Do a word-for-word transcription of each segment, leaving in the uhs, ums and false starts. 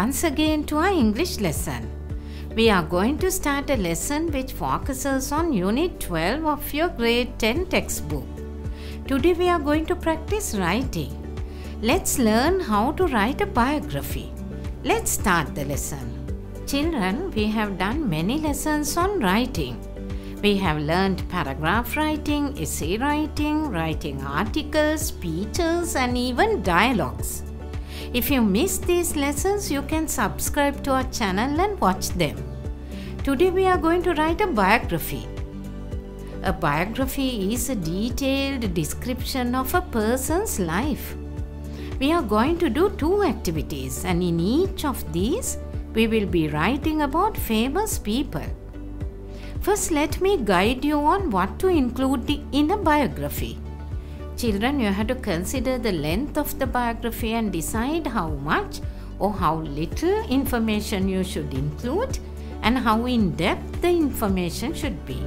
once again to our English lesson. We are going to start a lesson which focuses on Unit twelve of your Grade ten textbook. Today we are going to practice writing. Let's learn how to write a biography. Let's start the lesson. Children, we have done many lessons on writing. We have learned paragraph writing, essay writing, writing articles, speeches, and even dialogues. If you missed these lessons, you can subscribe to our channel and watch them. Today we are going to write a biography. A biography is a detailed description of a person's life. We are going to do two activities, and in each of these, we will be writing about famous people. First, let me guide you on what to include in a biography. Children, you have to consider the length of the biography and decide how much or how little information you should include and how in-depth the information should be.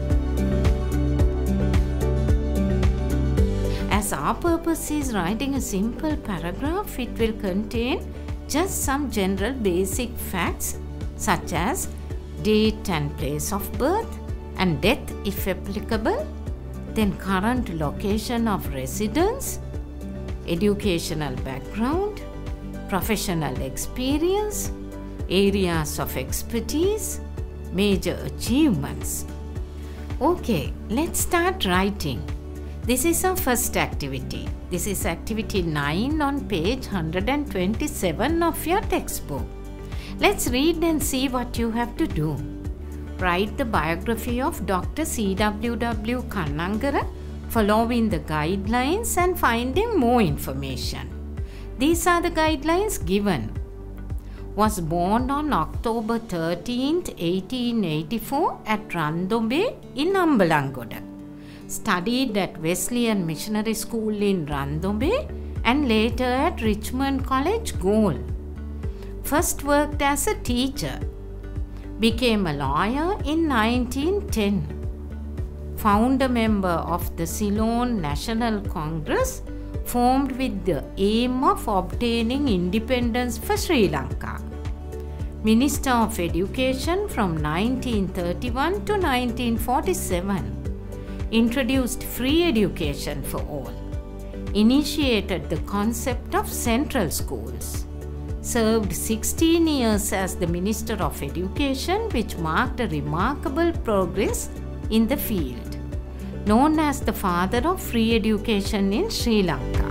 As our purpose is writing a simple paragraph, it will contain just some general basic facts such as date and place of birth and death if applicable, then current location of residence, educational background, professional experience, areas of expertise, major achievements. Okay, let's start writing. This is our first activity. This is activity nine on page one hundred twenty-seven of your textbook. Let's read and see what you have to do. Write the biography of Doctor C W W Kannangara following the guidelines and finding more information. These are the guidelines given. Was born on October thirteenth, eighteen eighty-four at Randombe in Ambalangoda. Studied at Wesleyan Missionary School in Randombe and later at Richmond College, Galle. First worked as a teacher. Became a lawyer in nineteen ten. Founder member of the Ceylon National Congress, formed with the aim of obtaining independence for Sri Lanka. Minister of Education from nineteen thirty-one to nineteen forty-seven. Introduced free education for all. Initiated the concept of central schools. Served sixteen years as the Minister of Education, which marked a remarkable progress in the field. Known as the father of free education in Sri Lanka.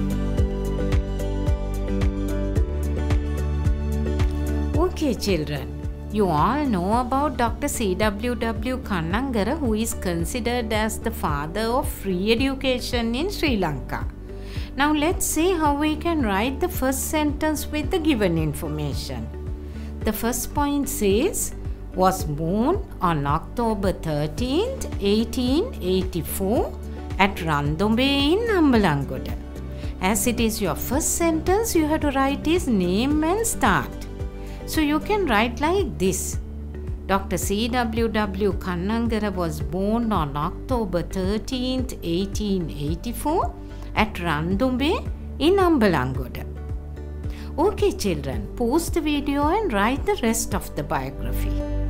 Okay children, you all know about Doctor C W W Kannangara, who is considered as the father of free education in Sri Lanka. Now let's see how we can write the first sentence with the given information. The first point says, was born on October thirteenth, eighteen eighty-four at Randombe in Ambalangoda. As it is your first sentence, you have to write his name and start. So you can write like this. Doctor C W W Kannangara was born on October thirteenth, eighteen eighty-four at Randombe in Ambalangoda. Okay children, pause the video and write the rest of the biography.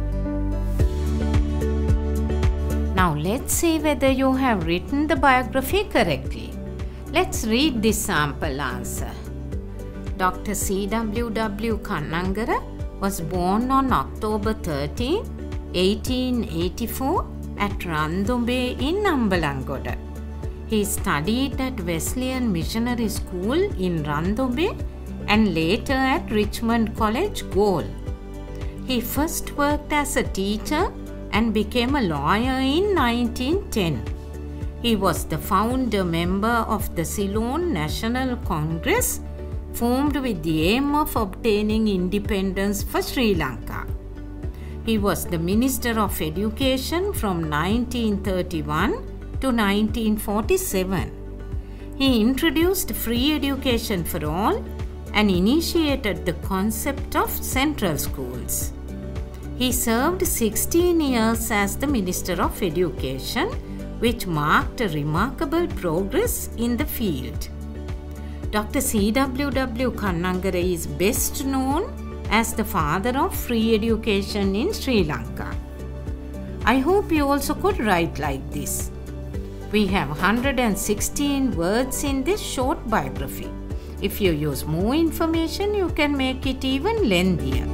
Now let's see whether you have written the biography correctly. Let's read this sample answer. Doctor C W W Kannangara was born on October thirteenth, eighteen eighty-four at Randombe in Ambalangoda. He studied at Wesleyan Missionary School in Randombe and later at Richmond College, Galle. He first worked as a teacher and became a lawyer in nineteen ten. He was the founder member of the Ceylon National Congress, formed with the aim of obtaining independence for Sri Lanka. He was the Minister of Education from nineteen thirty-one to nineteen forty-seven. He introduced free education for all and initiated the concept of central schools. He served sixteen years as the Minister of Education, which marked a remarkable progress in the field. Doctor C W W Kannangara is best known as the father of free education in Sri Lanka. I hope you also could write like this. We have one hundred sixteen words in this short biography. If you use more information, you can make it even lengthier.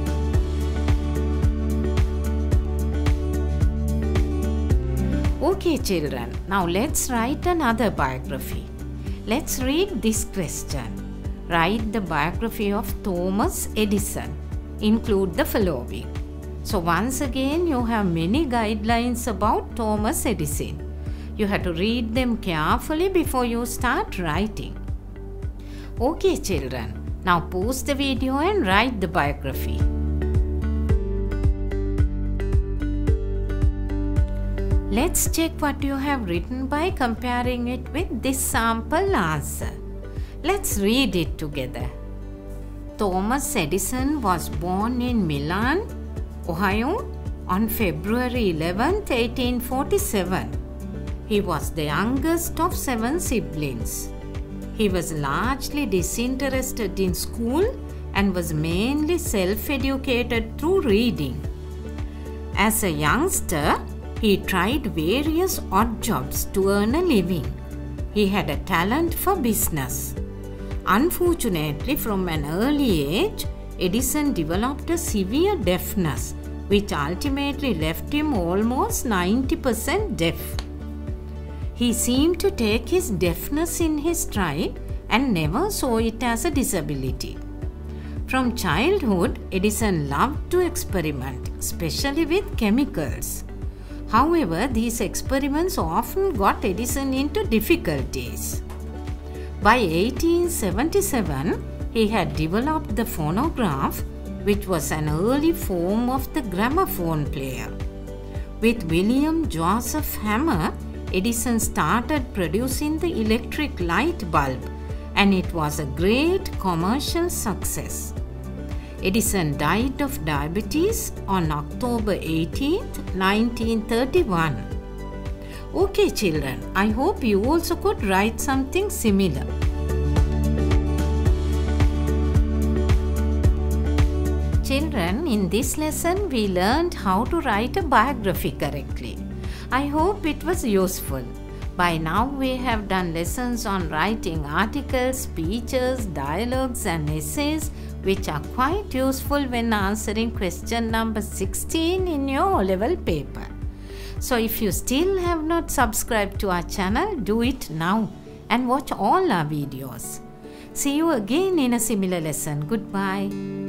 Okay children, now let's write another biography. Let's read this question. Write the biography of Thomas Edison. Include the following. So once again, you have many guidelines about Thomas Edison. You have to read them carefully before you start writing. Okay children, now pause the video and write the biography. Let's check what you have written by comparing it with this sample answer. Let's read it together. Thomas Edison was born in Milan, Ohio on February eleventh, eighteen forty-seven. He was the youngest of seven siblings. He was largely disinterested in school and was mainly self-educated through reading. As a youngster, he tried various odd jobs to earn a living. He had a talent for business. Unfortunately, from an early age, Edison developed a severe deafness, which ultimately left him almost ninety percent deaf. He seemed to take his deafness in his stride and never saw it as a disability. From childhood, Edison loved to experiment, especially with chemicals. However, these experiments often got Edison into difficulties. By eighteen seventy-seven, he had developed the phonograph, which was an early form of the gramophone player. With William Joseph Hammer, Edison started producing the electric light bulb, and it was a great commercial success. Edison died of diabetes on October eighteenth, nineteen thirty-one. Okay children, I hope you also could write something similar. Children, in this lesson we learned how to write a biography correctly. I hope it was useful. By now we have done lessons on writing articles, speeches, dialogues and essays, which are quite useful when answering question number sixteen in your O-level paper. So if you still have not subscribed to our channel, do it now and watch all our videos. See you again in a similar lesson. Goodbye.